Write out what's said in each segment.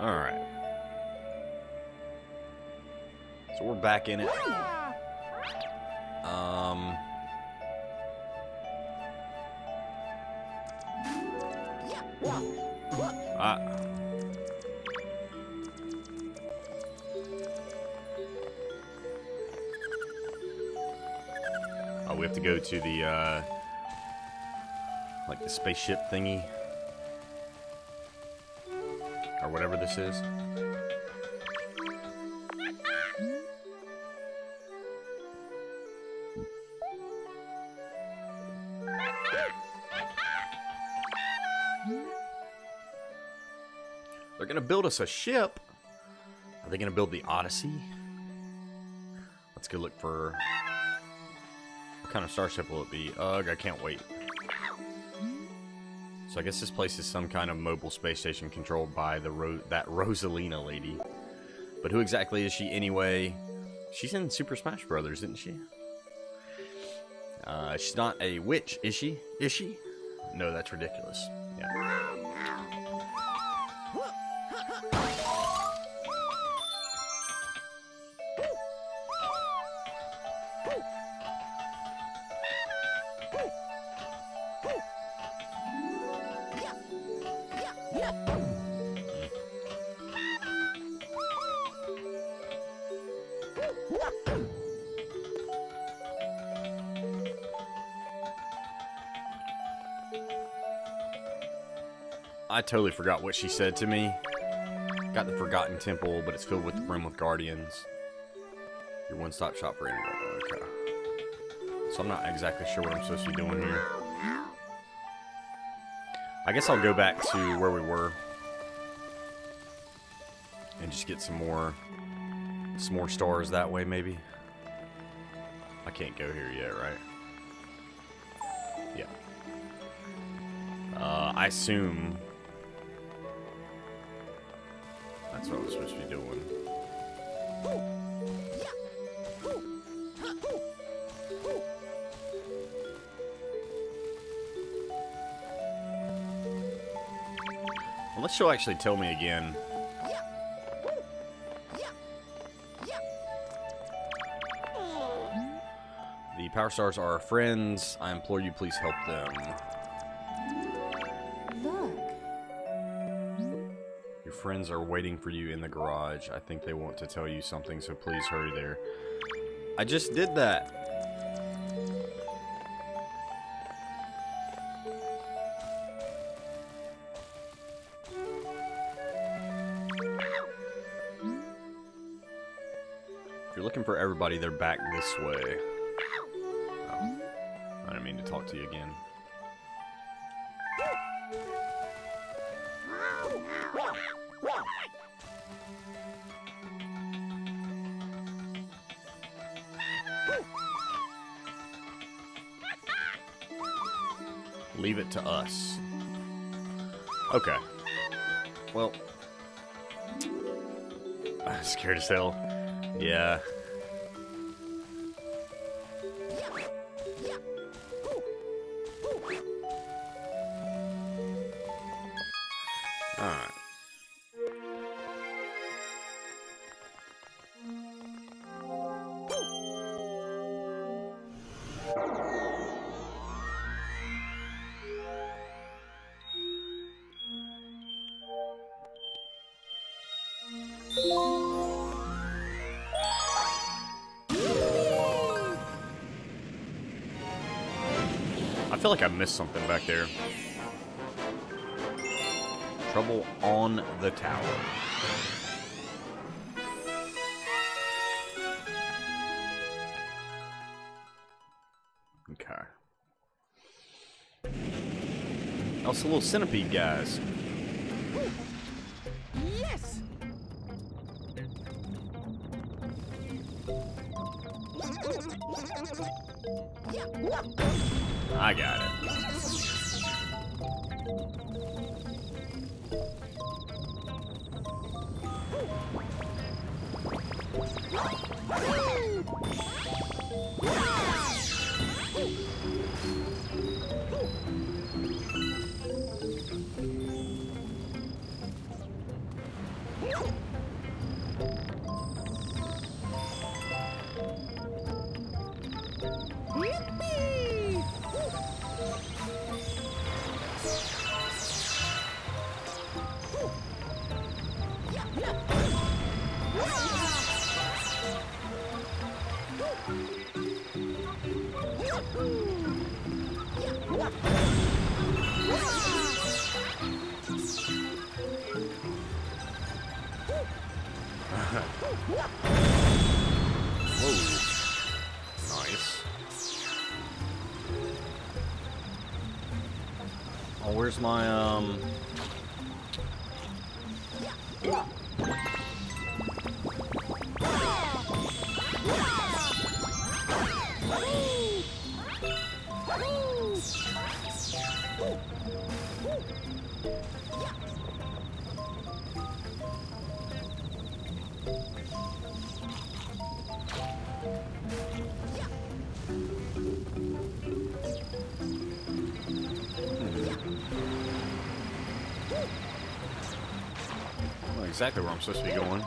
Alright. So we're back in it. Oh, we have to go to the, like the spaceship thingy. Or whatever this is. They're gonna build us a ship. Are they gonna build the Odyssey? Let's go look for... What kind of starship will it be? Ugh, I can't wait. So I guess this place is some kind of mobile space station controlled by that Rosalina lady. But who exactly is she anyway? She's in Super Smash Brothers, isn't she? She's not a witch, is she? Is she? No, that's ridiculous. Yeah. I totally forgot what she said to me. Got the Forgotten Temple, but it's filled with the room with guardians. Your one-stop shop for anyone. Okay. So I'm not exactly sure what I'm supposed to be doing here. I guess I'll go back to where we were and just get some more stars that way, maybe. I can't go here yet, right? Yeah. I assume that's what I was supposed to be doing. Unless she'll actually tell me again. The Power Stars are our friends. I implore you, please help them. Your friends are waiting for you in the garage. I think they want to tell you something, so please hurry there. I just did that. If you're looking for everybody, they're back this way. Oh, I didn't mean to talk to you again. Leave it to us. Okay. Well, I'm scared as hell. Yeah. Alright. I feel like I missed something back there. Trouble on the tower. Okay. Oh, it's the little centipede guys. Yes. I got it. Whoa. Nice. Oh, where's my, I know exactly where I'm supposed to be going.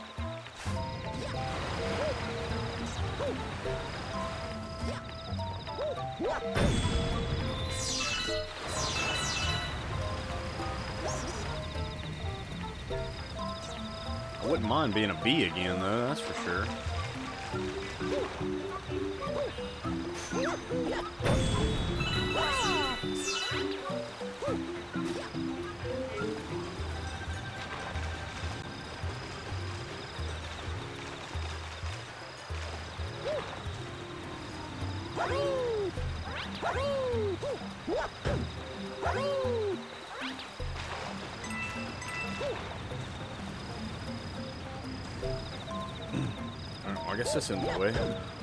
I wouldn't mind being a bee again, though, that's for sure. I guess that's in the way.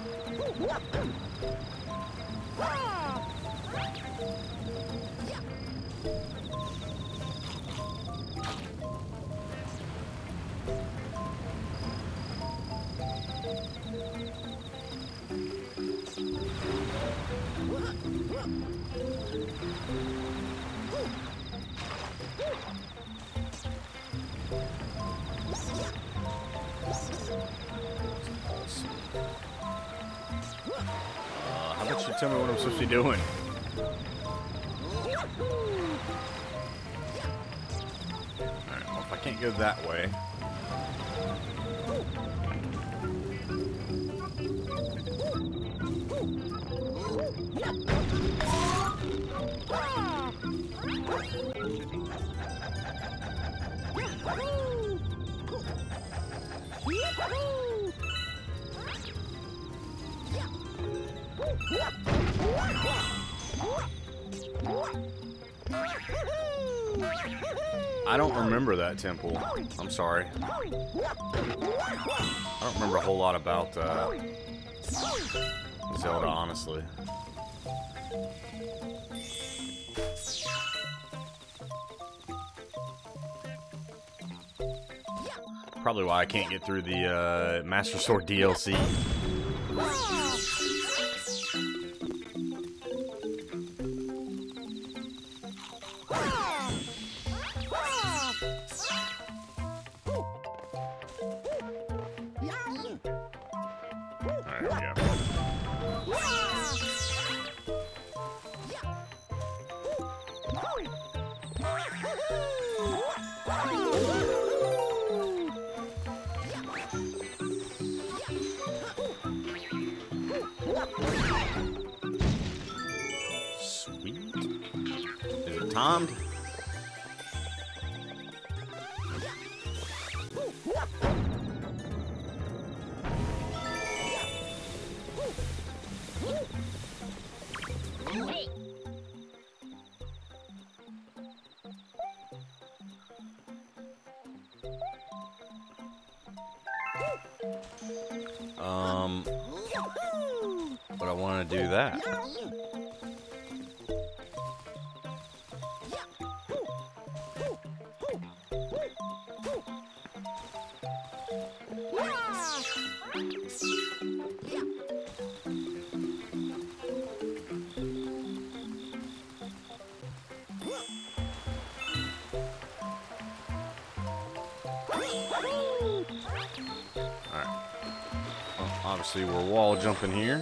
How about you tell me what I'm supposed to be doing? Alright, well, if I can't go that way. I don't remember that temple. I'm sorry. I don't remember a whole lot about Zelda, honestly. Probably why I can't get through the Master Sword DLC. Sweet. Is it timed? But I want to do that. Obviously, we're wall jumping here.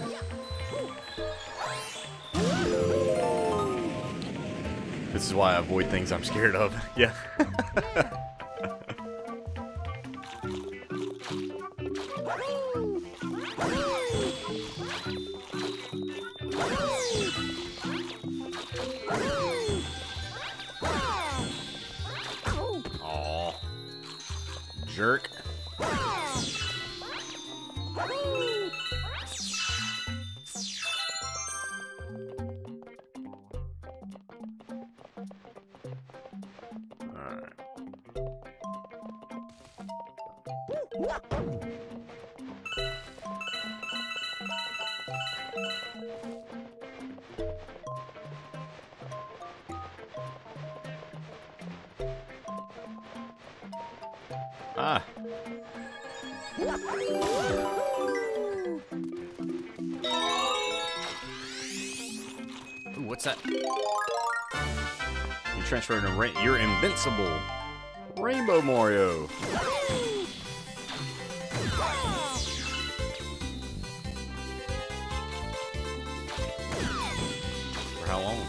This is why I avoid things I'm scared of. Yeah. Aw. Jerk. Ah. Ooh, what's that? You transfer to you're invincible. Rainbow Mario. For how long?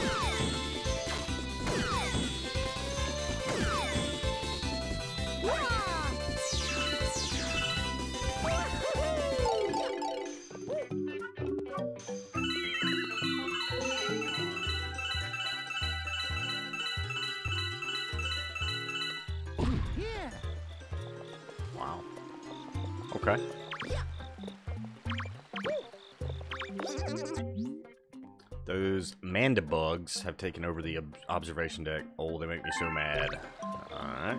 Wow. Okay. Those mandibugs have taken over the observation deck. Oh, they make me so mad. Alright.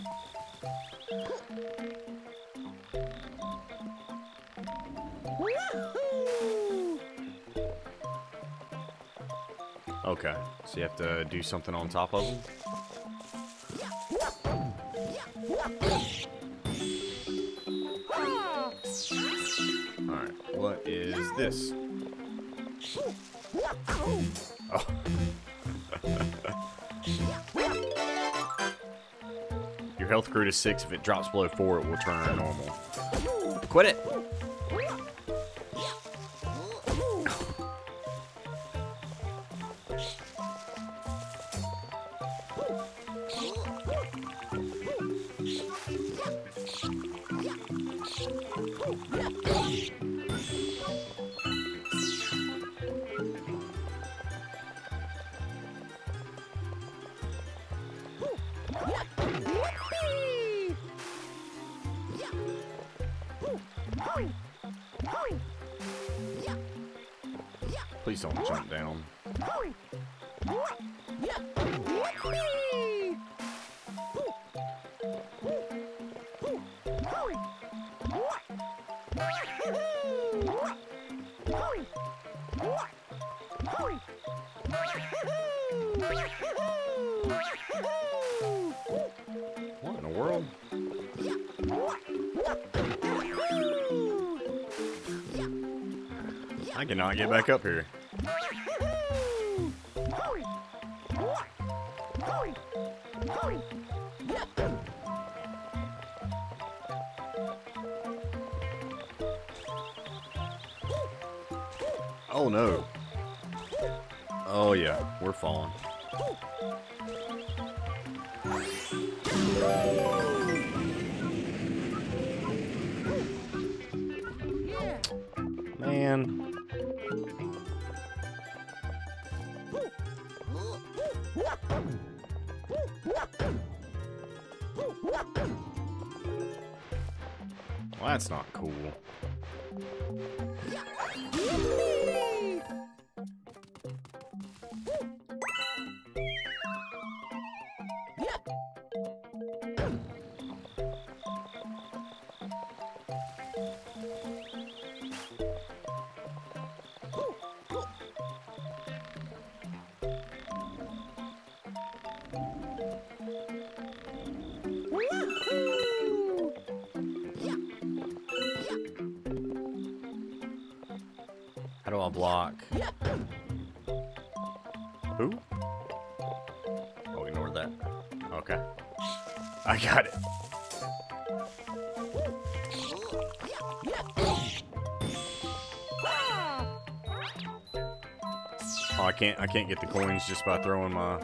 Okay, so you have to do something on top of them? Alright, what is this? Oh. Your health grew to 6. If it drops below 4, it will turn normal. Quit it! Please don't jump down. What in the world? I cannot get back up here. Oh no. Oh yeah, we're falling. Man. Well, that's not cool. How do I block? Who? Oh, ignore that. Okay. I got it. Oh, I can't get the coins just by throwing my...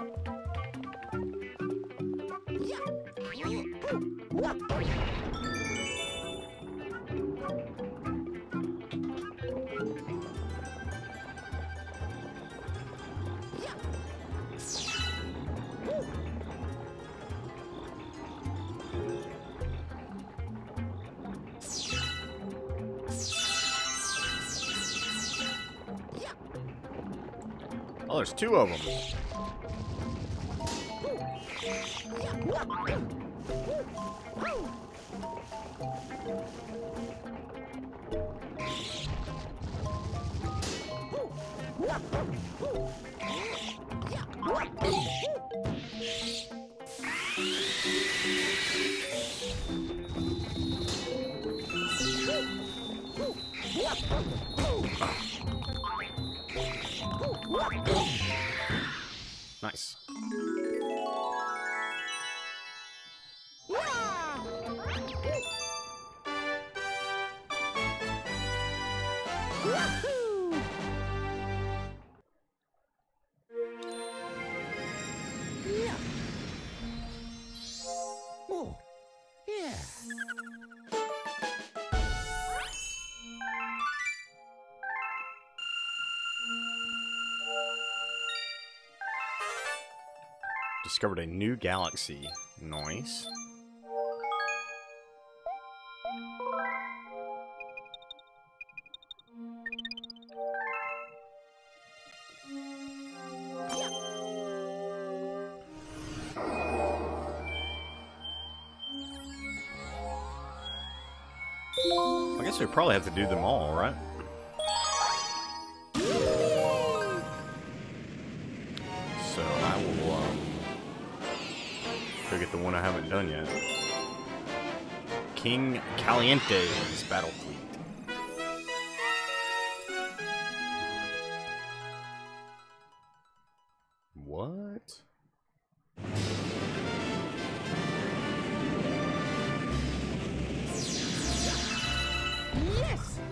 Oh, there's two of them. Nice. Oh, yeah. Discovered a new galaxy. Nice. I guess we probably have to do them all, right? So I will go get the one I haven't done yet. King Caliente's battle fleet. What? Yes.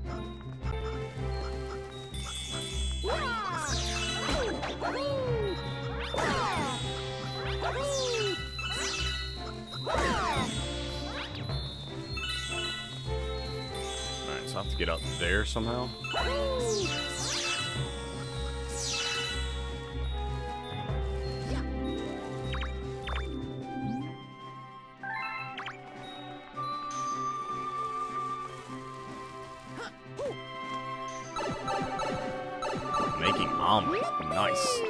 Alright, so I have to get up there somehow. Making omelet. Nice.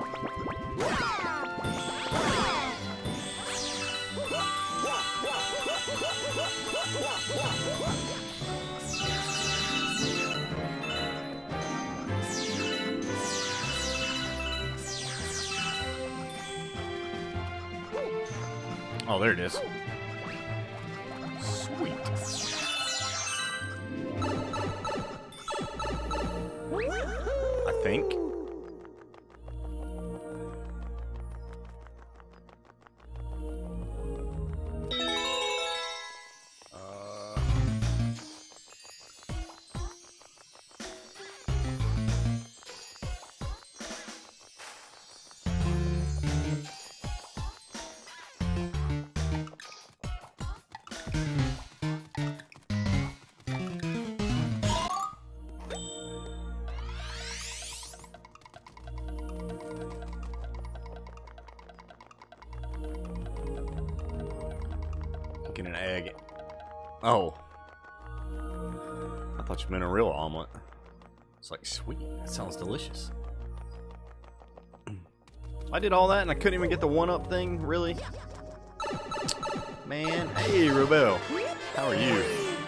Oh, there it is. Sweet. I think. Get an egg. Oh. I thought you meant a real omelet. It's like, sweet. That sounds delicious. I did all that and I couldn't even get the one-up thing? Really? Man. Hey, Rubel. How are you?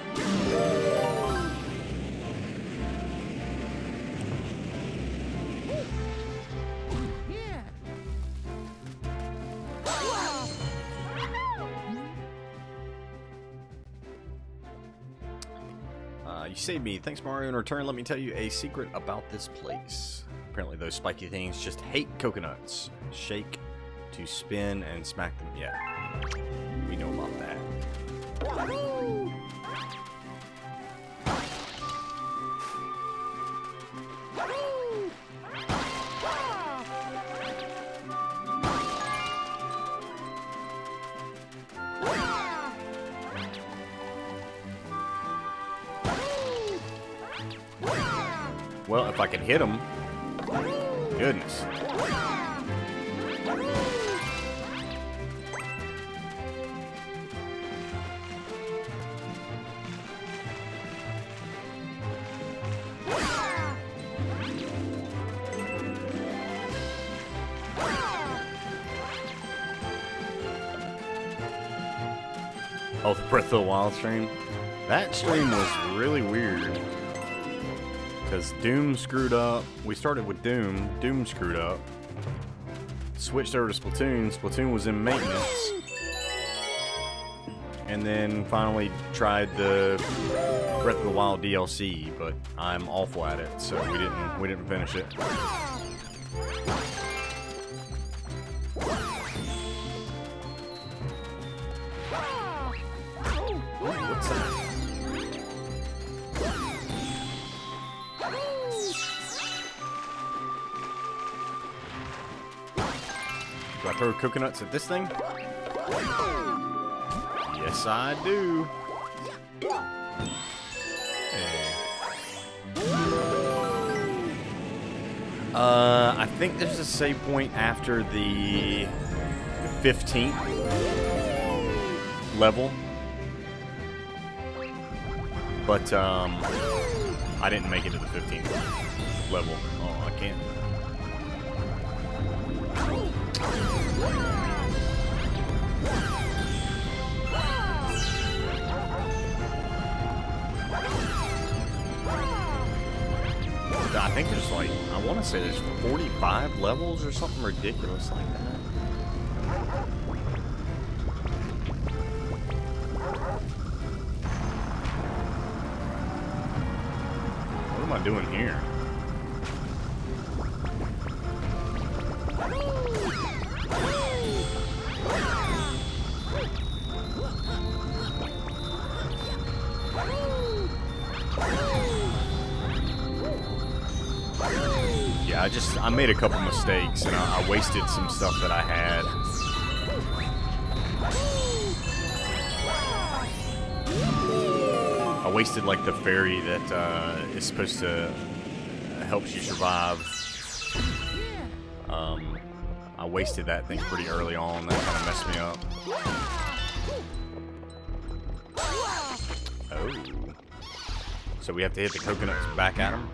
You saved me. Thanks, Mario. In return, let me tell you a secret about this place. Apparently, those spiky things just hate coconuts. Shake to spin and smack them. Yeah, we know about that. Well, if I can hit him. Goodness. Oh, the Breath of the Wild stream? That stream was really weird. Because Doom screwed up. We started with Doom. Doom screwed up. Switched over to Splatoon. Splatoon was in maintenance. And then finally tried the Breath of the Wild DLC, but I'm awful at it, so we didn't finish it. Do I throw coconuts at this thing? Yes, I do. Hey. I think there's a save point after the 15th level. But, I didn't make it to the 15th level. Oh, I can't. I think there's like, I want to say there's 45 levels or something ridiculous like that. What am I doing here? Yeah, I made a couple mistakes and I wasted some stuff that I had. I wasted like the fairy that is supposed to help you survive. I wasted that thing pretty early on. That kind of messed me up. Oh. So we have to hit the coconuts back at him?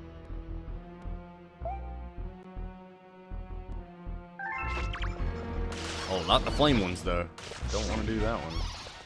Oh, not the flame ones, though. Don't want to do that one.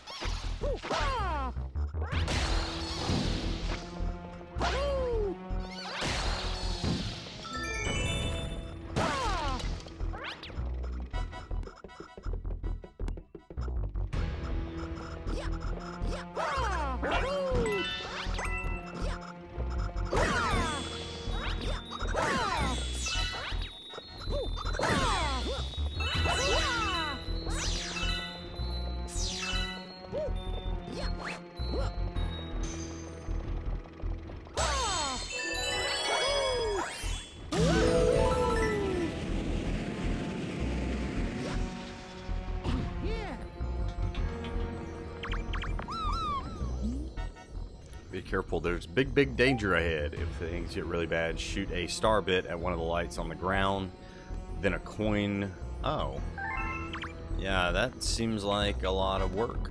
Be careful, there's big danger ahead. If things get really bad, shoot a star bit at one of the lights on the ground, then a coin. Oh. Yeah, that seems like a lot of work.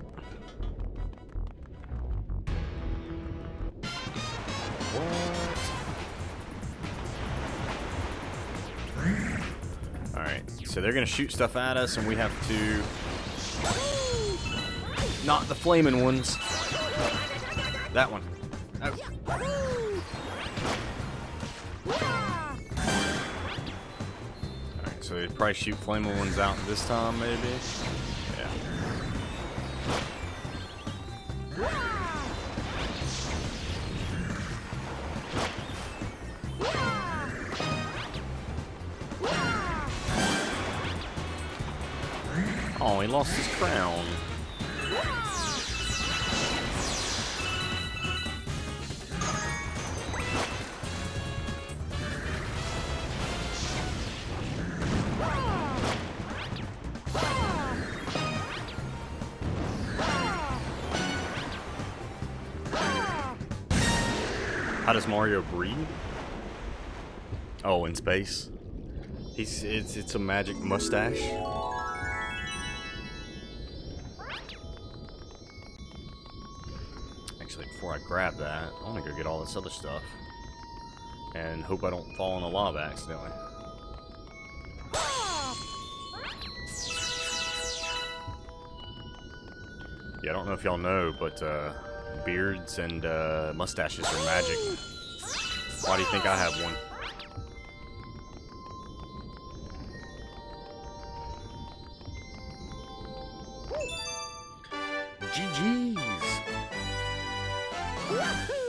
What? Alright, so they're gonna shoot stuff at us and we have to... Not the flaming ones. That one. Oh. Alright, so they'd probably shoot flaming ones out this time, maybe? Yeah. Oh, he lost his crown. How does Mario breathe? Oh, in space. It's a magic mustache. Actually, before I grab that, I want to go get all this other stuff. And hope I don't fall in the lava accidentally. Yeah, I don't know if y'all know, but beards and mustaches are magic. Why do you think I have one? GG's.